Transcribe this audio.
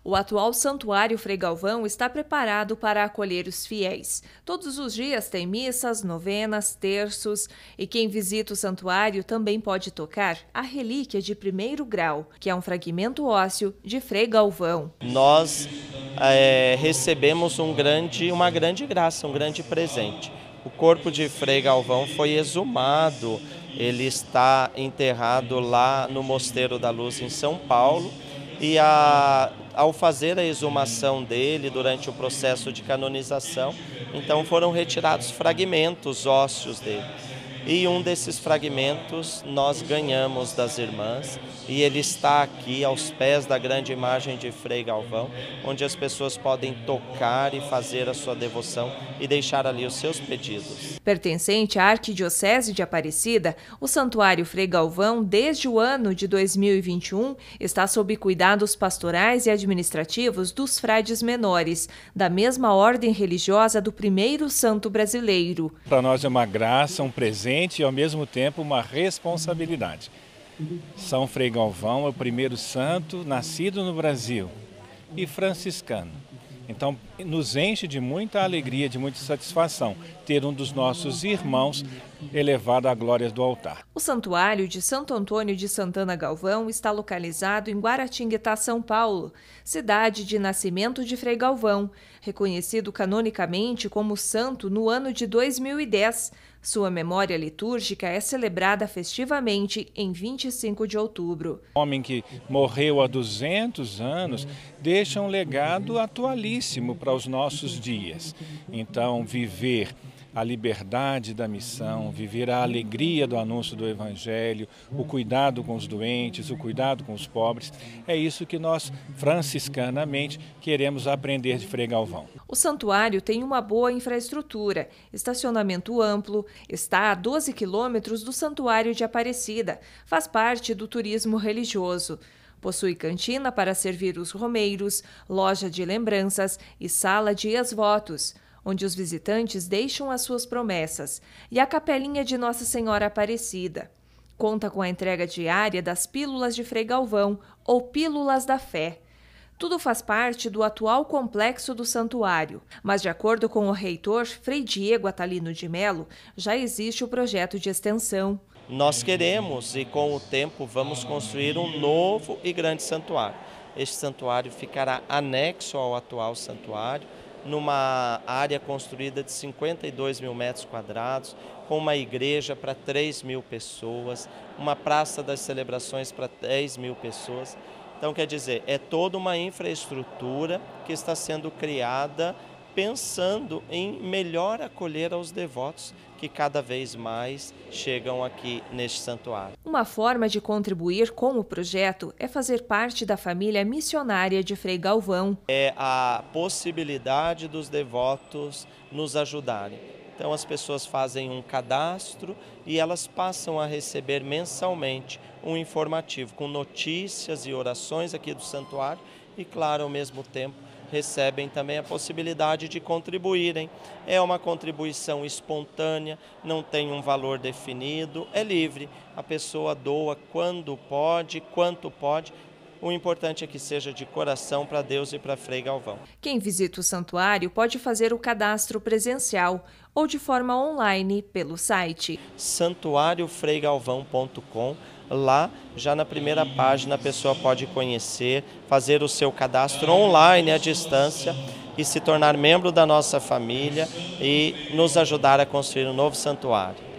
O atual Santuário Frei Galvão está preparado para acolher os fiéis. Todos os dias tem missas, novenas, terços e quem visita o santuário também pode tocar a relíquia de primeiro grau, que é um fragmento ósseo de Frei Galvão. Nós recebemos uma grande graça, um grande presente. O corpo de Frei Galvão foi exumado, ele está enterrado lá no Mosteiro da Luz em São Paulo e ao fazer a exumação dele durante o processo de canonização, então foram retirados fragmentos ósseos dele. E um desses fragmentos nós ganhamos das irmãs e ele está aqui aos pés da grande imagem de Frei Galvão, onde as pessoas podem tocar e fazer a sua devoção e deixar ali os seus pedidos. Pertencente à Arquidiocese de Aparecida, o Santuário Frei Galvão, desde o ano de 2021, está sob cuidados pastorais e administrativos dos frades menores, da mesma ordem religiosa do primeiro santo brasileiro. Para nós é uma graça, um presente e ao mesmo tempo uma responsabilidade. São Frei Galvão é o primeiro santo nascido no Brasil e franciscano. Então nos enche de muita alegria, de muita satisfação ter um dos nossos irmãos elevado à glória do altar. O Santuário de Santo Antônio de Santana Galvão está localizado em Guaratinguetá, São Paulo, cidade de nascimento de Frei Galvão, reconhecido canonicamente como santo no ano de 2010. Sua memória litúrgica é celebrada festivamente em 25 de outubro. O homem que morreu há 200 anos deixa um legado atualíssimo para os nossos dias. Então, viver a liberdade da missão, viver a alegria do anúncio do Evangelho, o cuidado com os doentes, o cuidado com os pobres, é isso que nós, franciscanamente, queremos aprender de Frei Galvão. O santuário tem uma boa infraestrutura, estacionamento amplo, está a 12 quilômetros do Santuário de Aparecida, faz parte do turismo religioso. Possui cantina para servir os romeiros, loja de lembranças e sala de ex-votos, onde os visitantes deixam as suas promessas, e a capelinha de Nossa Senhora Aparecida. Conta com a entrega diária das pílulas de Frei Galvão, ou pílulas da fé. Tudo faz parte do atual complexo do santuário, mas de acordo com o reitor Frei Diego Atalino de Melo, já existe o projeto de extensão. Nós queremos e com o tempo vamos construir um novo e grande santuário. Este santuário ficará anexo ao atual santuário, numa área construída de 52 mil metros quadrados, com uma igreja para 3 mil pessoas, uma praça das celebrações para 10 mil pessoas. Então, quer dizer, é toda uma infraestrutura que está sendo criada pensando em melhor acolher aos devotos que cada vez mais chegam aqui neste santuário. Uma forma de contribuir com o projeto é fazer parte da família missionária de Frei Galvão. É a possibilidade dos devotos nos ajudarem. Então as pessoas fazem um cadastro e elas passam a receber mensalmente um informativo com notícias e orações aqui do santuário e, claro, ao mesmo tempo, recebem também a possibilidade de contribuírem. É uma contribuição espontânea, não tem um valor definido, é livre. A pessoa doa quando pode, quanto pode. O importante é que seja de coração para Deus e para Frei Galvão. Quem visita o santuário pode fazer o cadastro presencial ou de forma online pelo site santuariofreigalvão.com. Lá, já na primeira página, a pessoa pode conhecer, fazer o seu cadastro online à distância e se tornar membro da nossa família e nos ajudar a construir um novo santuário.